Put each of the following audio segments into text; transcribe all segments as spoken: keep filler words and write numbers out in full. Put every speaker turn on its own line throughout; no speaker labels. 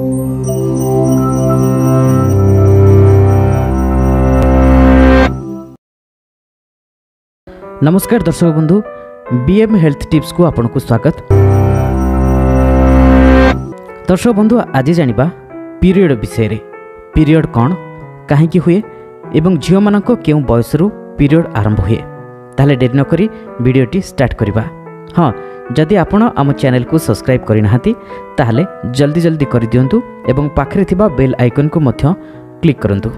नमस्कार दर्शक बंधु, बीएम हेल्थ टिप्स को आपन को स्वागत। दर्शक बंधु, आज जानिबा पीरियड विषय रे। पीरियड कौन, कहीं हुए एवं झील मान क्यों बयस पीरियड आरंभ हुए। ताले डेरी नक वीडियोटी स्टार्ट करवा। हाँ, जदि आपण आम चैनल को सब्सक्राइब करना ताहले जल्दी जल्दी कर दियंतु एवं पाखरे थिबा बेल आइकन को मध्य क्लिक करंतु।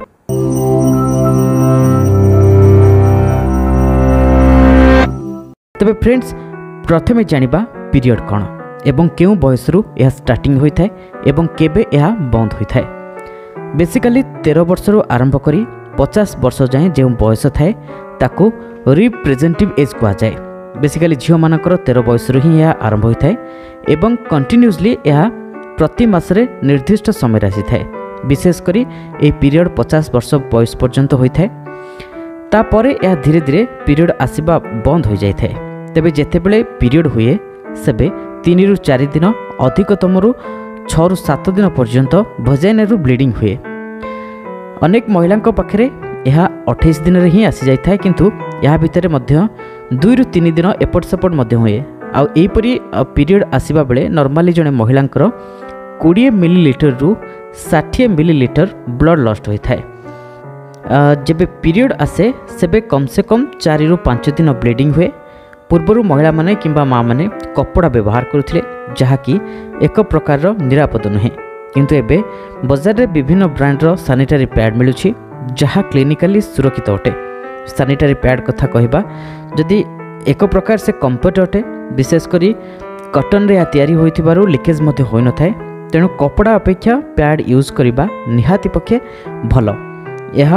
तबे फ्रेंड्स, प्रथमे जानिबा पीरियड कौन एवं क्यों बयस यह स्टार्टिंग होता है एवं केबे यह बंद होता है। बेसिकली तेरह वर्ष आरंभ करी पचास वर्ष जाए जो बयस थाए ताको रिप्रेजेंटेटिव एज कहा जाए। बेसिकली झील मानकर तेरह बयस ही यह आरंभ होता है एवं कंटिन्यूअसली यह प्रति मासरे निर्दिष्ट समय राशि थाए। विशेषकर यह पीरियड पचास वर्ष बयस पर्यंत होता है। तापरे यह धीरे धीरे पीरियड आसवा बंद हो जाए। तेबे जेतेबेले पीरियड हुए सेबे तीन रु चार दिन अधिकतम रु छह रु सात दिन पर्यंत भजाइना ब्लीडिंग हुए। अनेक महिला पाखे यह अठाईस दिन ही आसी जाए, किंतु यह भितर मध्य दुई रु तीन दिन एपट सेपट मध्य हुए। आईपरी पीरियड आसवा बेले नॉर्मली जड़े महिलांकर बीस मिलीलीटर रु साठ मिलीलीटर ब्लड लस्ट होता है। जब पीरियड आसे सेबे कम से कम चार रु पांच दिन ब्लीडिंग हुए। पूर्वर महिला माने किंबा माँ माने कपड़ा व्यवहार करुथिले, जहाँकि एक प्रकार निरापद नुहे। किंतु एबे बाजार रे विभिन्न ब्रांडर सैनिटरी पैड मिलुछि जहाँ क्लिनिकली सुरक्षित अटे। सैनिटरी पैड कथा कहबा जदि एक प्रकार से कंफर्ट अटे, विशेषकर कॉटन रे या तैयारी होइथिबारु लीकेज मध्य होई न थाए। तेणु कपड़ा अपेक्षा पैड यूज करिबा निहाती पक्षे भल। यह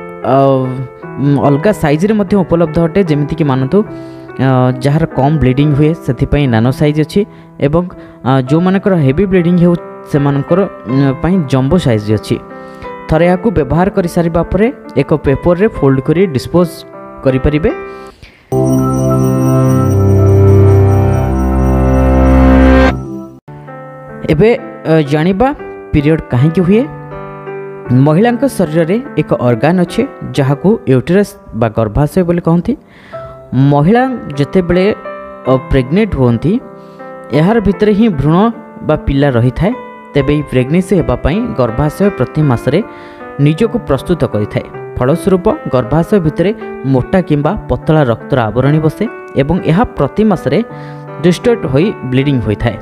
अलग साइज रे मध्य उपलब्ध अटे, जेमिति कि मानतु जार कम ब्लीडिंग हुए से नानो साइज अच्छी एवं जो मानकर हेवी ब्लीडिंग हो से मानकर पई जंबो साइज अच्छी। थरे या व्यवहार कर सारिबा परे एक पेपर रे फोल्ड करी डिस्पोज करि परिबे। एबे जानिबा पीरियड काहे कि हुए। महिला शरीर रे एक ऑर्गन अच्छे जहाको यूटेरस बा गर्भाशय बोली कहती। महिला जिते बड़े प्रेग्नेंट होती यार भितर ही भ्रूण बा पिला रही थाए। तेबे प्रेग्नेंसी हेबापई गर्भाशय प्रति मासरे निजको प्रस्तुत करिथाए। फलस्वरूप गर्भाशय भितर मोटा किंबा पतला रक्तर आवरणी बसे एवं यह प्रति मासरे डिस्टर्ट होई ब्लीडिंग होइथाए।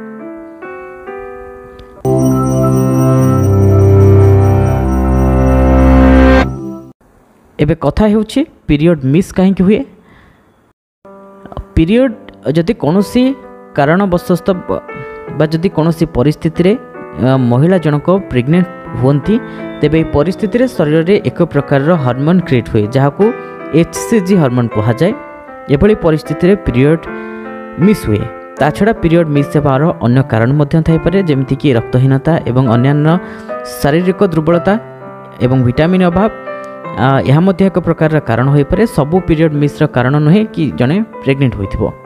एबे कथा हेउछि पीरियड मिस काहे कि हुए। पीरियड जदि कौनसी कारणवशत बा जदि कौनसी परिस्थिति रे महिला जनक प्रेग्नेंट होती तेबे परिस्थिति रे शरीर रे एक प्रकार हार्मोन क्रिएट हुए जहाको एचसीजी हार्मोन कहा जाए। एभली परिस्थिति रे पीरियड मिस हुए। ता छड़ा पीरियड मिस हेबार अन्य कारण मध्य थाई पारे, जेमिति कि रक्तहीनता एवं अन्यान्य शारीरिक दुर्बलता एवं विटामिन अभाव। यह मध्य एक प्रकार कारण हो पारे। सबू पीरियड मिस कारण नुहे कि जड़े प्रेग्नेंट होइथिबो।